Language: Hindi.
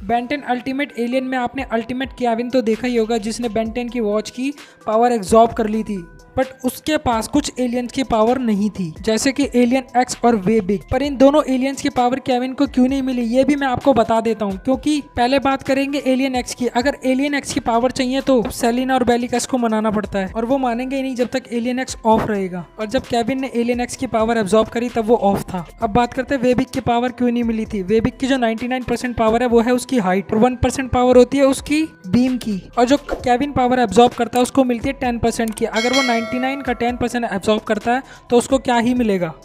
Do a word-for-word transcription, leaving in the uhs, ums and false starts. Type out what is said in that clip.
बेंटेन अल्टीमेट एलियन में आपने अल्टीमेट केविन तो देखा ही होगा, जिसने बेंटेन की वॉच की पावर एब्जॉर्ब कर ली थी, बट उसके पास कुछ एलियंस की पावर नहीं थी, जैसे कि एलियन एक्स और वे बिग। पर इन दोनों एलियंस की पावर केविन को क्यों नहीं मिली ये भी मैं आपको बता देता हूँ, क्योंकि पहले बात करेंगे एलियन एक्स की। अगर एलियन एक्स की पावर चाहिए तो सेलिना और बेलिकस को मनाना पड़ता है, और वो मानेंगे ही नहीं जब तक एलियन एक्स ऑफ रहेगा। और जब केविन ने एलियन एक्स की पावर एब्जॉर्ब करी तब वो ऑफ था। अब बात करते हैं वेबिक की पावर क्यों नहीं मिली थी। वेबिक की जो निन्यानवे परसेंट पावर है वो है उसकी हाइट, और वन परसेंट पावर होती है उसकी बीम की, और जो केविन पावर एब्जॉर्ब करता है उसको मिलती है टेन परसेंट की। अगर वो निन्यानवे का टेन परसेंट एब्जॉर्ब करता है तो उसको क्या ही मिलेगा,